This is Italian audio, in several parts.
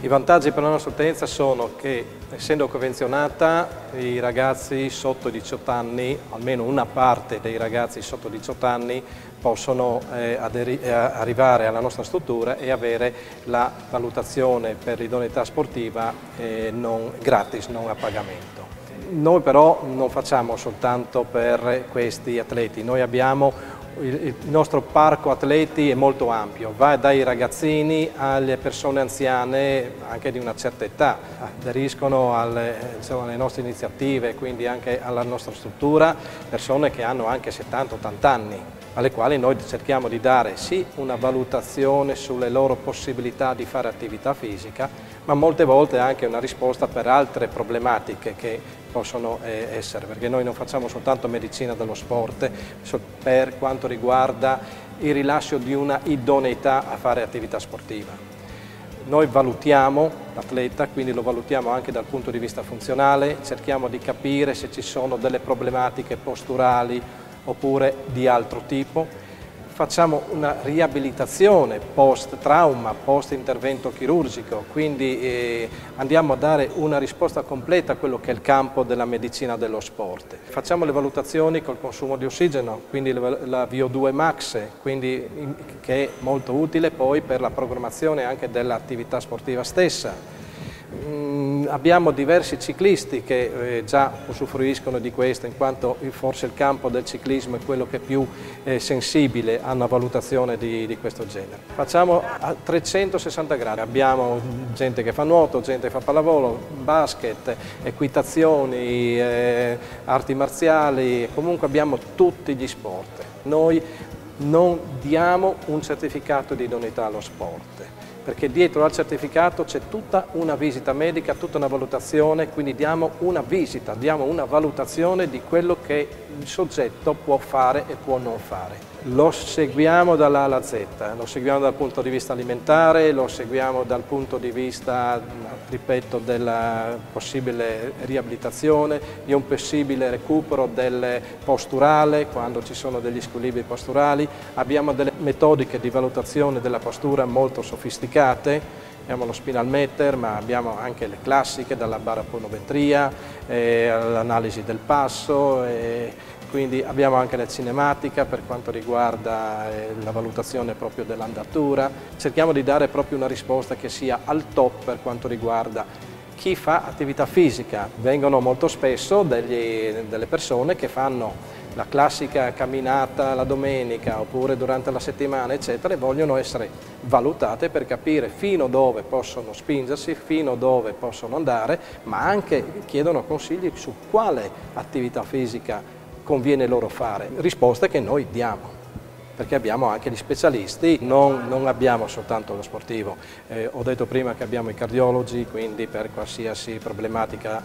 I vantaggi per la nostra utenza sono che, essendo convenzionata, i ragazzi sotto i 18 anni, almeno una parte dei ragazzi sotto i 18 anni, possono arrivare alla nostra struttura e avere la valutazione per l'idoneità sportiva gratis, non a pagamento. Noi però non facciamo soltanto per questi atleti, noi abbiamo il nostro parco atleti è molto ampio, va dai ragazzini alle persone anziane anche di una certa età, aderiscono alle nostre iniziative, quindi anche alla nostra struttura, persone che hanno anche 70-80 anni, alle quali noi cerchiamo di dare sì una valutazione sulle loro possibilità di fare attività fisica, ma molte volte anche una risposta per altre problematiche che possono essere, perché noi non facciamo soltanto medicina dello sport per quanto riguarda il rilascio di una idoneità a fare attività sportiva. Noi valutiamo l'atleta, quindi lo valutiamo anche dal punto di vista funzionale, cerchiamo di capire se ci sono delle problematiche posturali oppure di altro tipo. Facciamo una riabilitazione post-trauma, post-intervento chirurgico, quindi andiamo a dare una risposta completa a quello che è il campo della medicina dello sport. Facciamo le valutazioni col consumo di ossigeno, quindi la VO2 max, che è molto utile poi per la programmazione anche dell'attività sportiva stessa. Abbiamo diversi ciclisti che già usufruiscono di questo, in quanto forse il campo del ciclismo è quello che è più sensibile a una valutazione di questo genere. Facciamo a 360 gradi, abbiamo gente che fa nuoto, gente che fa pallavolo, basket, equitazioni, arti marziali, comunque abbiamo tutti gli sport. Noi non diamo un certificato di idoneità allo sport, perché dietro al certificato c'è tutta una visita medica, tutta una valutazione, quindi diamo una visita, diamo una valutazione di quello che il soggetto può fare e può non fare. Lo seguiamo dall'A alla Z, lo seguiamo dal punto di vista alimentare, lo seguiamo dal punto di vista, ripeto, della possibile riabilitazione, di un possibile recupero del posturale, quando ci sono degli squilibri posturali. Abbiamo delle metodiche di valutazione della postura molto sofisticate, abbiamo lo spinal meter, ma abbiamo anche le classiche, dalla baroponometria all'analisi del passo, quindi abbiamo anche la cinematica per quanto riguarda la valutazione proprio dell'andatura. Cerchiamo di dare proprio una risposta che sia al top per quanto riguarda chi fa attività fisica. Vengono molto spesso delle persone che fanno la classica camminata la domenica oppure durante la settimana, eccetera, e vogliono essere valutate per capire fino dove possono spingersi, fino dove possono andare, ma anche chiedono consigli su quale attività fisica conviene loro fare. Risposte che noi diamo, perché abbiamo anche gli specialisti, non abbiamo soltanto lo sportivo. Ho detto prima che abbiamo i cardiologi, quindi per qualsiasi problematica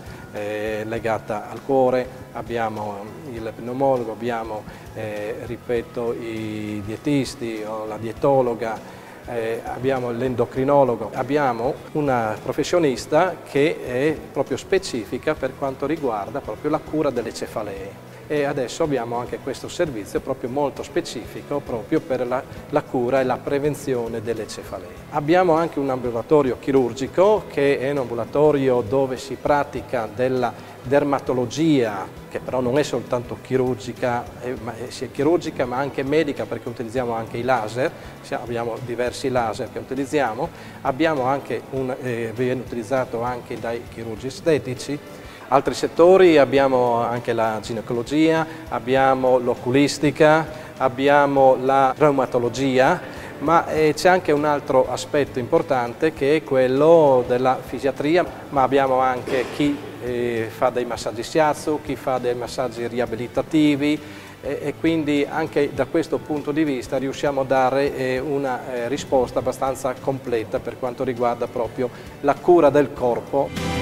legata al cuore, abbiamo il pneumologo, abbiamo, ripeto, i dietisti o la dietologa, abbiamo l'endocrinologo, abbiamo una professionista che è proprio specifica per quanto riguarda proprio la cura delle cefalee. E adesso abbiamo anche questo servizio proprio molto specifico proprio per la cura e la prevenzione delle cefalee. Abbiamo anche un ambulatorio chirurgico che è un ambulatorio dove si pratica della dermatologia, che però non è soltanto chirurgica, sia chirurgica ma anche medica, perché utilizziamo anche i laser, abbiamo diversi laser che utilizziamo, viene utilizzato anche dai chirurgi estetici. Altri settori abbiamo anche la ginecologia, abbiamo l'oculistica, abbiamo la reumatologia, ma c'è anche un altro aspetto importante che è quello della fisiatria, ma abbiamo anche chi fa dei massaggi shiatsu, chi fa dei massaggi riabilitativi e quindi anche da questo punto di vista riusciamo a dare una risposta abbastanza completa per quanto riguarda proprio la cura del corpo.